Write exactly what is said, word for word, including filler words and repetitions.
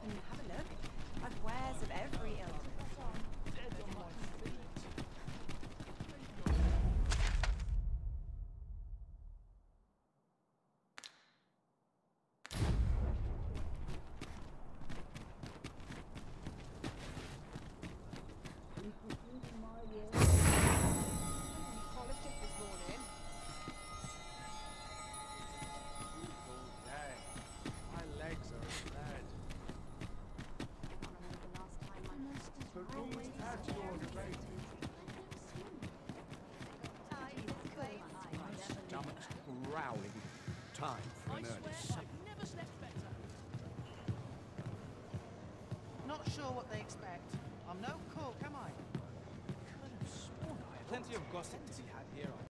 and have a look. I've wares of every ilk. Stomach's growling. Time for an early supper. Never slept better. Not sure what they expect. I'm no cook, am I? Plenty of gossip to be had here.